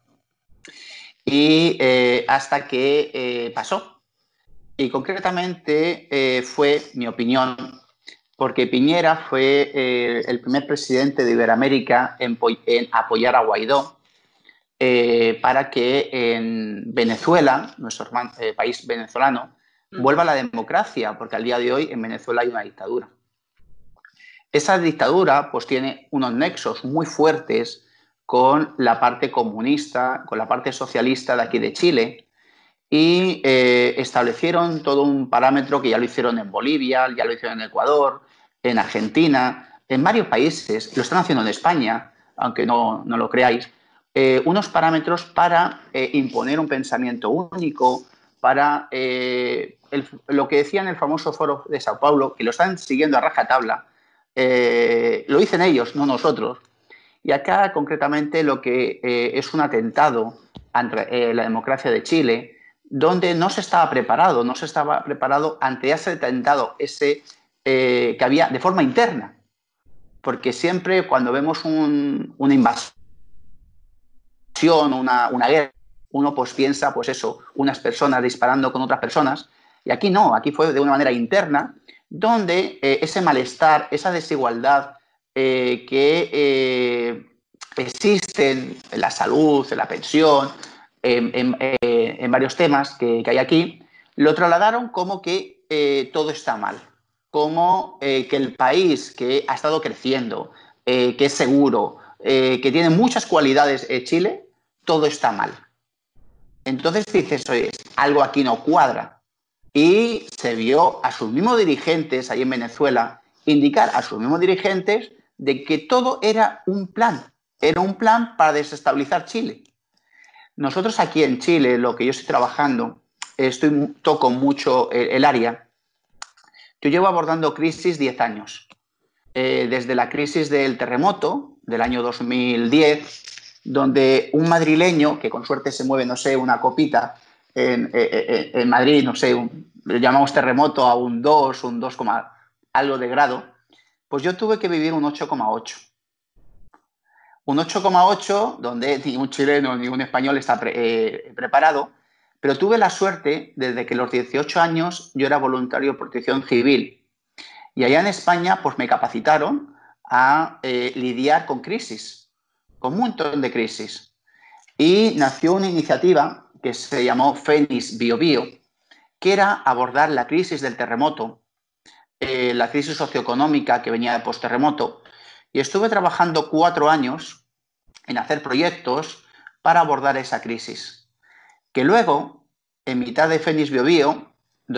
D: Y hasta que pasó. Y concretamente fue mi opinión, porque Piñera fue el primer presidente de Iberoamérica en apoyar a Guaidó. Para que en Venezuela, nuestro país venezolano, vuelva a la democracia, porque al día de hoy en Venezuela hay una dictadura. Esa dictadura pues tiene unos nexos muy fuertes con la parte comunista, con la parte socialista de aquí de Chile y establecieron todo un parámetro que ya lo hicieron en Bolivia, ya lo hicieron en Ecuador, en Argentina, en varios países, lo están haciendo en España, aunque no lo creáis, unos parámetros para imponer un pensamiento único, para lo que decían el famoso Foro de Sao Paulo, que lo están siguiendo a rajatabla, lo dicen ellos, no nosotros. Y acá concretamente lo que es un atentado ante la democracia de Chile, donde no se estaba preparado ante ese atentado, que había de forma interna. Porque siempre cuando vemos una invasión, una guerra, uno pues piensa, pues eso, unas personas disparando con otras personas, y aquí no, aquí fue de una manera interna, donde ese malestar, esa desigualdad que existe en la salud, en la pensión, en varios temas que hay aquí, lo trasladaron como que todo está mal, como que el país que ha estado creciendo, que es seguro, que tiene muchas cualidades, Chile, todo está mal. Entonces dices, oye, algo aquí no cuadra. Y se vio a sus mismos dirigentes ahí en Venezuela indicar a sus mismos dirigentes de que todo era un plan para desestabilizar Chile. Nosotros aquí en Chile, lo que yo estoy trabajando, toco mucho el área. Yo llevo abordando crisis 10 años. Desde la crisis del terremoto del año 2010, donde un madrileño, que con suerte se mueve, no sé, una copita en Madrid, no sé, le llamamos terremoto a un 2, un 2, algo de grado, pues yo tuve que vivir un 8,8. Un 8,8 donde ni un chileno ni un español está preparado, pero tuve la suerte, desde que los 18 años yo era voluntario de protección civil. Y allá en España pues me capacitaron a lidiar con crisis, con un montón de crisis. Y nació una iniciativa que se llamó Fénix BioBio, que era abordar la crisis del terremoto, la crisis socioeconómica que venía de post-terremoto. Y estuve trabajando 4 años en hacer proyectos para abordar esa crisis. Que luego, en mitad de Fénix BioBio,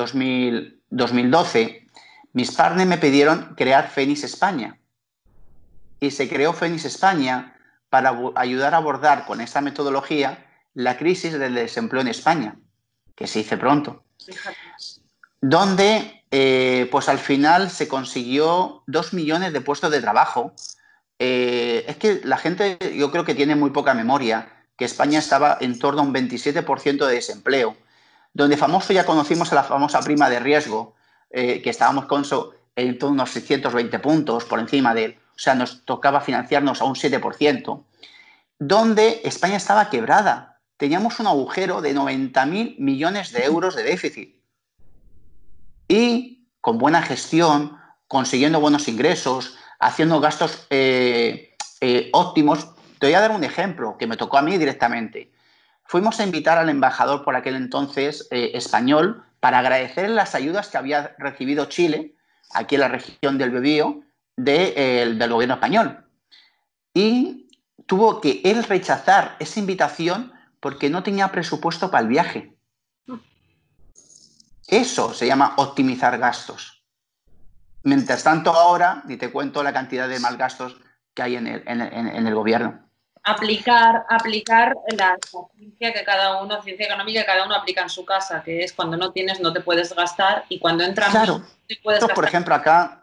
D: 2012, mis partners me pidieron crear Fénix España. Y se creó Fénix España para ayudar a abordar con esta metodología la crisis del desempleo en España, que se hizo pronto. Donde, pues al final se consiguió 2 millones de puestos de trabajo. Es que la gente, yo creo que tiene muy poca memoria, que España estaba en torno a un 27% de desempleo, donde famoso ya conocimos a la famosa prima de riesgo, que estábamos con en torno a unos 620 puntos por encima de él. O sea, nos tocaba financiarnos a un 7%, donde España estaba quebrada. Teníamos un agujero de 90.000 millones de euros de déficit. Y con buena gestión, consiguiendo buenos ingresos, haciendo gastos óptimos. Te voy a dar un ejemplo que me tocó a mí directamente. Fuimos a invitar al embajador por aquel entonces español para agradecer las ayudas que había recibido Chile, aquí en la región del Biobío, del gobierno español. Y tuvo que él rechazar esa invitación porque no tenía presupuesto para el viaje. Eso se llama optimizar gastos. Mientras tanto, ahora ni te cuento la cantidad de mal gastos que hay en el gobierno.
A: Aplicar la ciencia que cada uno, ciencia económica que cada uno aplica en su casa, que es cuando no tienes, no te puedes gastar, y cuando entran,
D: claro.
A: te puedes gastar.
D: Por ejemplo, acá,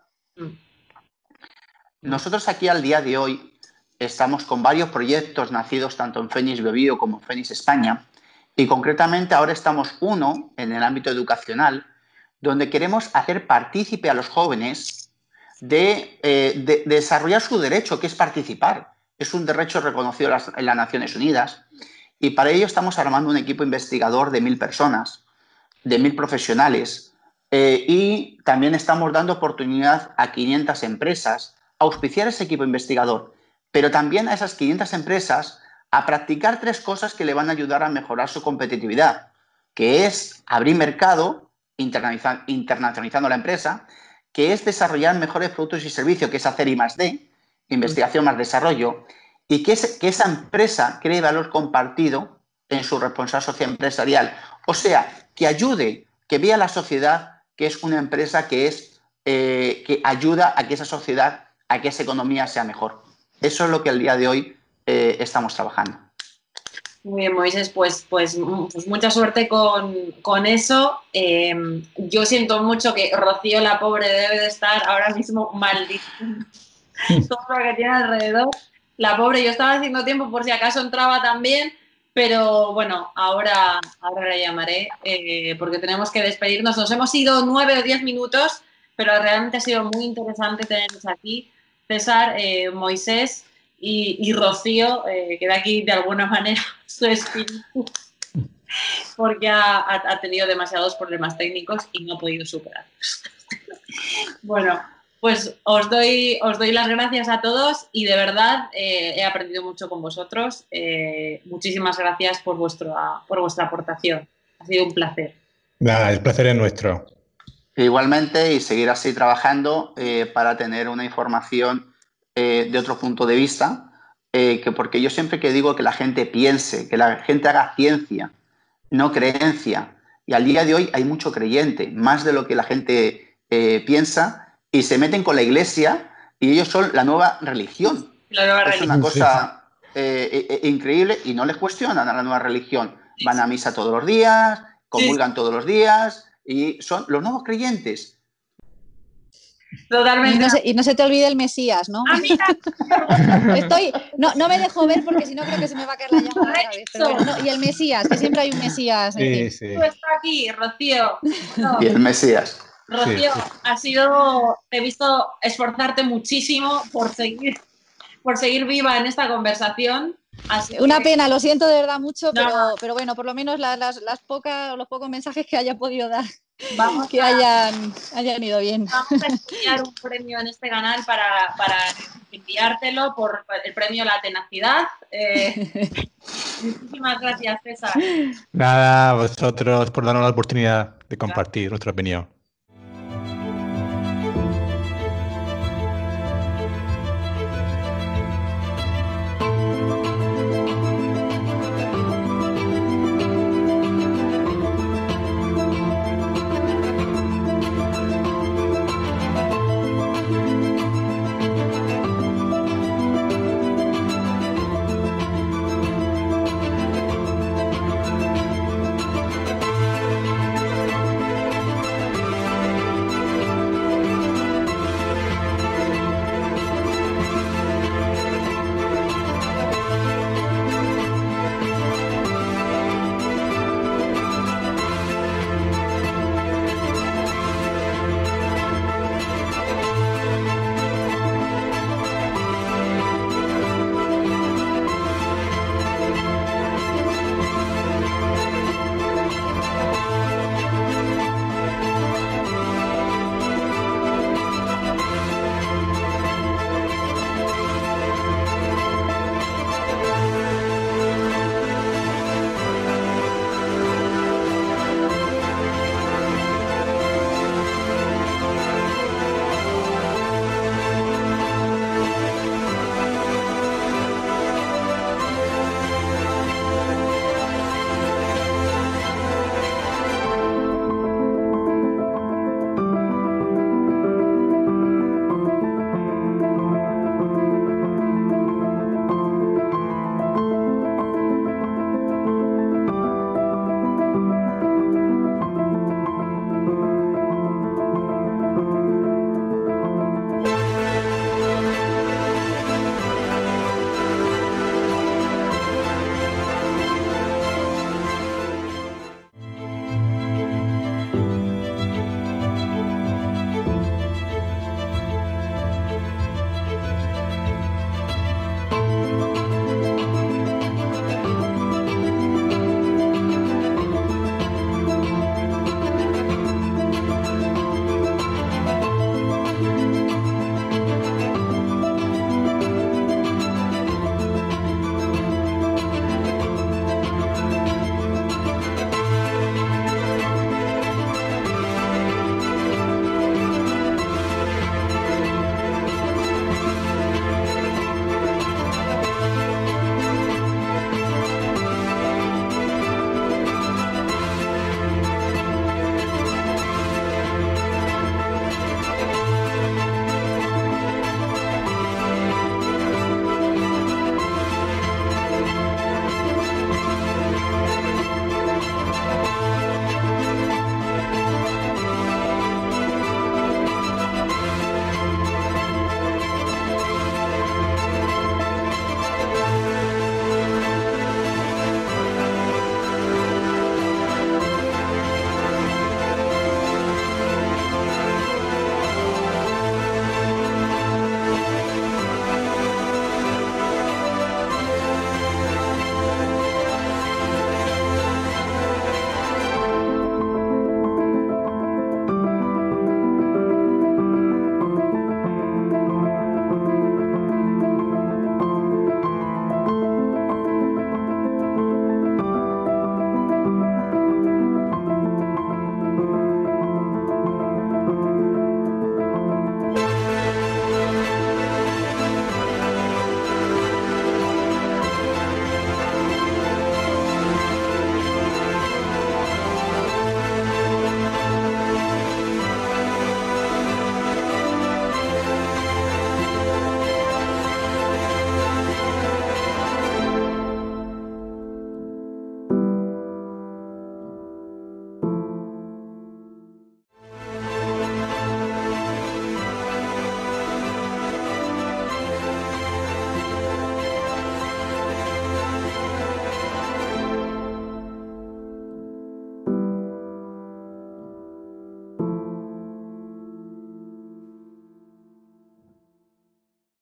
D: nosotros aquí al día de hoy estamos con varios proyectos nacidos tanto en Fénix BioBio como en Fénix España, y concretamente ahora estamos uno en el ámbito educacional, donde queremos hacer partícipe a los jóvenes de desarrollar su derecho, que es participar. Es un derecho reconocido en las Naciones Unidas, y para ello estamos armando un equipo investigador de 1.000 personas, de 1.000 profesionales, y también estamos dando oportunidad a 500 empresas a auspiciar ese equipo investigador, pero también a esas 500 empresas a practicar 3 cosas que le van a ayudar a mejorar su competitividad, que es abrir mercado, internacionalizando la empresa, que es desarrollar mejores productos y servicios, que es hacer I+D, investigación más desarrollo, y que esa empresa cree valor compartido en su responsabilidad socioempresarial. O sea, que ayude, que vea a la sociedad que es una empresa que ayuda a que esa sociedad, a que esa economía sea mejor. Eso es lo que al día de hoy estamos trabajando.
A: Muy bien, Moisés, pues mucha suerte con eso. Yo siento mucho que Rocío, la pobre, debe de estar ahora mismo maldita. Todo lo que tiene alrededor. La pobre, yo estaba haciendo tiempo por si acaso entraba también, pero bueno, ahora la llamaré porque tenemos que despedirnos. Nos hemos ido 9 o 10 minutos, pero realmente ha sido muy interesante tenernos aquí. César, Moisés y Rocío, que da aquí de alguna manera su espíritu, porque ha tenido demasiados problemas técnicos y no ha podido superarlos. Bueno, Pues os doy las gracias a todos y de verdad he aprendido mucho con vosotros. Muchísimas gracias por vuestra aportación. Ha sido un placer.
C: Nada, el placer es nuestro.
D: Igualmente, y seguir así trabajando para tener una información de otro punto de vista, porque yo siempre que digo que la gente piense, que la gente haga ciencia, no creencia. Y al día de hoy hay mucho creyente, más de lo que la gente piensa, y se meten con la iglesia y ellos son la nueva religión. Es una cosa increíble y no les cuestionan a la nueva religión. Van a misa todos los días, comulgan todos los días y son los nuevos creyentes.
A: Totalmente.
B: Y no se te olvide el Mesías, ¿no? No me dejo ver porque si no creo que se me va a caer la llama otra vez. Pero bueno, y el Mesías, que siempre hay un Mesías.
C: Sí, sí.
A: Tú estás aquí, Rocío. No.
D: Y el Mesías.
A: Rocío, te he visto esforzarte muchísimo por seguir viva en esta conversación.
B: Una pena, lo siento de verdad mucho, pero bueno, por lo menos los pocos mensajes que haya podido dar, hayan ido bien.
A: Vamos a estudiar un premio en este canal para enviártelo por el premio La Tenacidad. Muchísimas gracias, César.
C: Nada, a vosotros por darnos la oportunidad de compartir nuestra opinión.